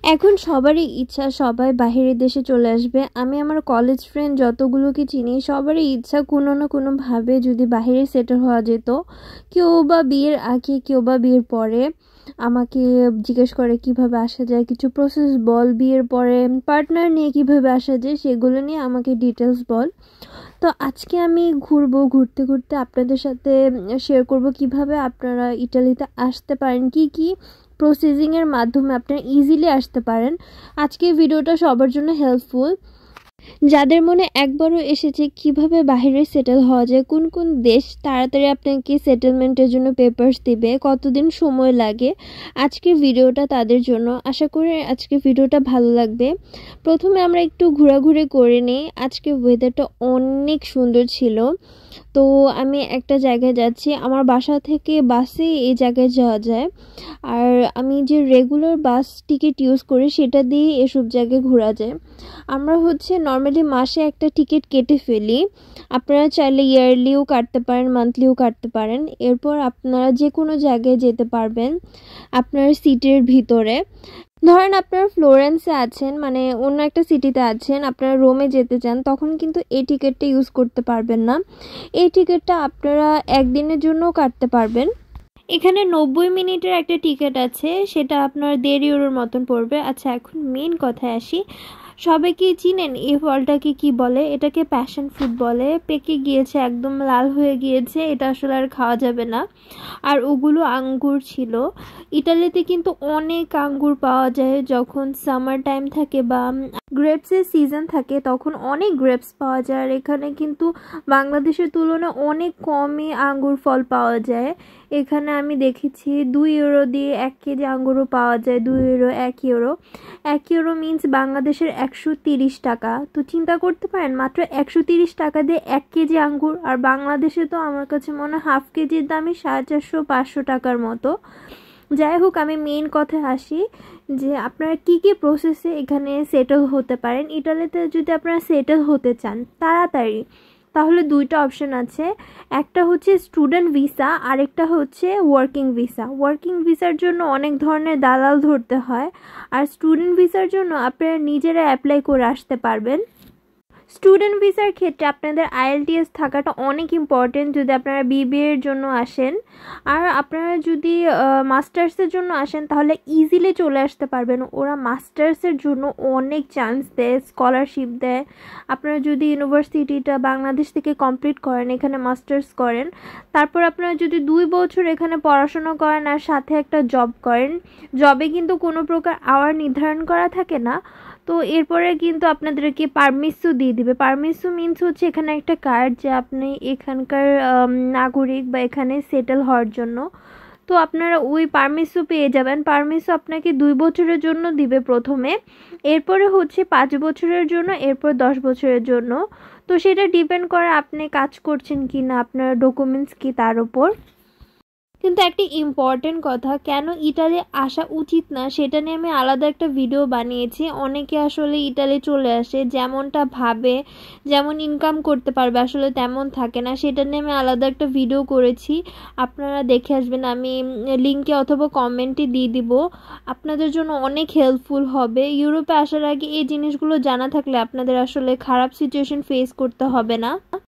এখন সবারই ইচ্ছা সবাই বাহিরের দেশে চলে আসবে। আমি আমার কলেজ ফ্রেন্ড যতগুলোকে চিনি সবারই ইচ্ছা কোনো না কোনোভাবে যদি বাহিরে সেটেল হওয়া যেত। কেউ বা বিয়ের আগে, কেউ বা বিয়ের পরে আমাকে জিজ্ঞেস করে কিভাবে আসা যায়, কিছু প্রসেস বল, বিয়ের পরে পার্টনার নিয়ে কিভাবে আসা যায় সেগুলো নিয়ে আমাকে ডিটেলস বল। তো আজকে আমি ঘুরতে ঘুরতে আপনাদের সাথে শেয়ার করব কিভাবে আপনারা ইটালিতে আসতে পারেন, কি কি প্রসেসিংয়ের মাধ্যমে আপনারা ইজিলি আসতে পারেন। আজকে ভিডিওটা সবার জন্য হেল্পফুল। যাদের মনে একবারও এসেছে কিভাবে বাইরে সেটেল হওয়া যায়, কোন কোন দেশ তাড়াতাড়ি আপনাকে সেটেলমেন্টের জন্য পেপারস দিবে, কতদিন সময় লাগে, আজকের ভিডিওটা তাদের জন্য। আশা করি আজকের ভিডিওটা ভালো লাগবে। প্রথমে আমরা একটু ঘোরাঘুরি করে নিই। আজকে ওয়েদারটা অনেক সুন্দর ছিল। তো আমি একটা জায়গায় যাচ্ছি, আমার বাসা থেকে বাসে এই জায়গায় যাওয়া যায়। আর আমি যে রেগুলার বাস টিকিট ইউজ করি সেটা দিয়ে এসব জায়গায় ঘোরা যায়। আমরা নর্মালি মাসে একটা টিকিট কেটে ফেলি। আপনারা চাইলে ইয়ারলিও কাটতে পারেন, মান্থলিও কাটতে পারেন। এরপর আপনারা যে কোনো জায়গায় যেতে পারবেন আপনার সিটের ভিতরে। ধরেন আপনারা ফ্লোরেন্সে আছেন, মানে অন্য একটা সিটিতে আছেন, আপনারা রোমে যেতে চান, তখন কিন্তু এই টিকিটটা ইউজ করতে পারবেন না। এই টিকিটটা আপনারা একদিনের জন্যও কাটতে পারবেন। এখানে 90 মিনিটের একটা টিকিট আছে, সেটা আপনার 1.5 ইউরোর মতন পড়বে। আচ্ছা, এখন মেন কথায় আসি। সবাই কি চিনেন এই ফলটাকে কি বলে? এটাকে প্যাশন ফ্রুট বলে। পেকে গিয়েছে, একদম লাল হয়ে গিয়েছে, এটা আসলে আর খাওয়া যাবে না। আর ওগুলো আঙ্গুর ছিল। ইটালিতে কিন্তু অনেক আঙ্গুর পাওয়া যায় যখন সামার টাইম থাকে বা গ্রেপসের সিজন থাকে, তখন অনেক গ্রেপস পাওয়া যায়। আর এখানে কিন্তু বাংলাদেশের তুলনায় অনেক কমই আঙ্গুর ফল পাওয়া যায়। এখানে আমি দেখেছি 2 ইউরো দিয়ে 1 কেজি আঙ্গুরও পাওয়া যায়। 2 ইউরো, 1 ইউরো। 1 ইউরো মিন্স বাংলাদেশের 130 টাকা। তো চিন্তা করতে পারেন, মাত্র 130 টাকা দিয়ে 1 কেজি আঙ্গুর। আর বাংলাদেশে তো আমার কাছে মনে হয় হাফ কেজির দামই 450-500 টাকার মতো। যাই হোক, আমি মেইন কথায় আসি যে আপনারা কি কি প্রসেসে এখানে সেটেল হতে পারেন। ইটালিতে যদি আপনারা সেটেল হতে চান তাড়াতাড়ি, তাহলে 2টা অপশন আছে। একটা স্টুডেন্ট ভিসা, আরেকটা ওয়ার্কিং ভিসা। ওয়ার্কিং ভিসার জন্য অনেক ধরনের দালাল ধরতে হয়, আর স্টুডেন্ট ভিসার জন্য আপনারা নিজেরা অ্যাপ্লাই করে আসতে পারবেন। স্টুডেন্ট ভিসার ক্ষেত্রে আপনাদের আইএলটিএস থাকাটা অনেক ইম্পর্টেন্ট যদি আপনারা বিবিএর জন্য আসেন। আর আপনারা যদি মাস্টার্সের জন্য আসেন তাহলে ইজিলি চলে আসতে পারবেন। ওরা মাস্টার্সের জন্য অনেক চান্স দেয়, স্কলারশিপ দেয়। আপনারা যদি ইউনিভার্সিটিটা বাংলাদেশ থেকে কমপ্লিট করেন, এখানে মাস্টার্স করেন, তারপর আপনারা যদি 2 বছর এখানে পড়াশোনা করেন আর সাথে একটা জব করেন, জবে কিন্তু কোনো প্রকার আওয়ার নির্ধারণ করা থাকে না। তো এরপরে কিন্তু আপনাদেরকে পারমিসও দিয়ে দিবে। পারমিসও মিনস এখানে একটা কার্ড যে আপনি এখানকার নাগরিক বা এখানে সেটেল হওয়ার জন্য। তো আপনারা ওই পারমিসও পেয়ে যাবেন। পারমিসও আপনাকে 2 বছরের জন্য দিবে প্রথমে, এরপরে 5 বছরের জন্য, এরপর 10 বছরের জন্য। তো সেটা ডিপেন্ড করে আপনি কাজ করছেন কি না, আপনার ডকুমেন্টস কি তার উপর। কিন্তু একটা ইম্পর্টেন্ট কথা, কেন ইটালি আসা উচিত না সেটা নিয়ে আমি আলাদা একটা ভিডিও বানিয়েছি। অনেকে আসলে ইটালি চলে আসে, যেমনটা ভাবে যেমন ইনকাম করতে পারবে আসলে তেমন থাকে না। সেটা নিয়ে আমি আলাদা একটা ভিডিও করেছি, আপনারা দেখে আসবেন। আমি লিঙ্কে অথবা কমেন্টে দিয়ে দিব, আপনাদের জন্য অনেক হেল্পফুল হবে। ইউরোপে আসার আগে এই জিনিসগুলো জানা থাকলে আপনাদের আসলে খারাপ সিচুয়েশন ফেস করতে হবে না।